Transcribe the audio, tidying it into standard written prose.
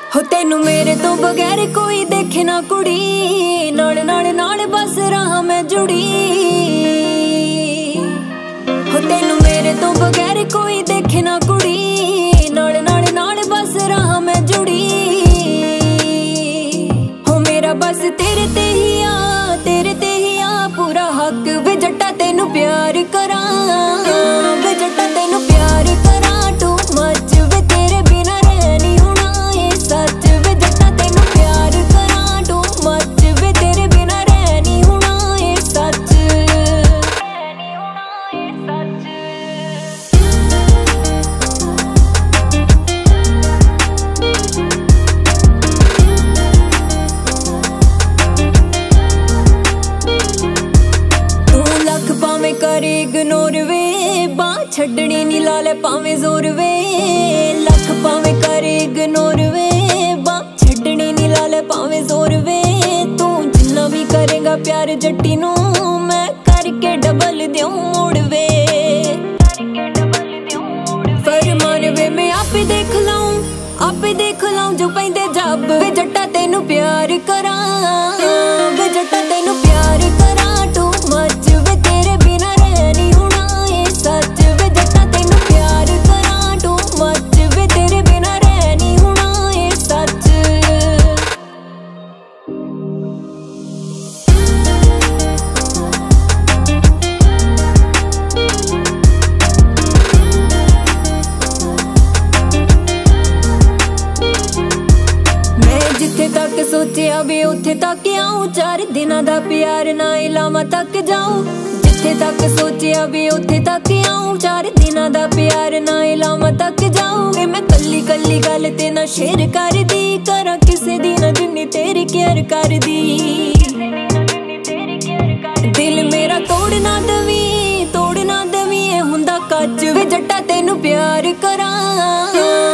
हो तेनू मेरे तो बगैर कोई देखे ना कुड़ी, नाल नाल नाल बस रहा मैं जुड़ी। हो तेनू मेरे तो बगैर कोई देखे ना कुड़ी, नाल नाल नाल बस रहा मैं जुड़ी। हो मेरा बस तेरे ते ही आ, तेरे ते ही आ पूरा हक वे जट्टा तेनू प्यार करा, वे जट्टा तेनू प्यार करा। टू मच वे तेरे बिना रह नहीं होना ये सच, वे जट्टा तेनू प्यार करा। टू मच वे तेरे बिना रह नहीं होना ये सच, रह नहीं होना ये सच। तू लख पावे करे इग्नोर वे, बांह छड्डनी नी ला ले पावे जोर वे। लख पावे करे इग्नोर वे, बांह छड्डनी नी ला ले पावे जोर वे। तू जिन्ना भी करेगा प्यार जट्टी नू, मैं करके डबल देऊं मोड़ वे। फरमान वे मैं आपे देख लाऊं, आपे देख लाऊं जो पैंदे जब। वे जट्टा तेनू प्यार करा, वे जट्टा तेनू प्यार करा। टू मच वे तेरे बिना रह नहीं होना ये सच, वे जट्टा तेनू प्यार करा। टू मच वे तेरे बिना रह नहीं होना ये सच। मैं जिथे तक सोचिया वे उथे तक आऊं, 4 दिनां दा प्यार ना इलामा तक जाऊं। जिथे तक सोचिया वे उथे तक आऊं, 4 दिनां दा प्यार ना इलामा तक जाऊं। मैं कल्ली कल्ली गल ते ना शेयर कर दी, करा किसे दी ना जिन्नी तेरी केयर कर दी। दिल मेरा तोड़ ना दवी, तोड़ ना दवी ए हुंदा कच। वे जट्टा तेनू प्यार करा।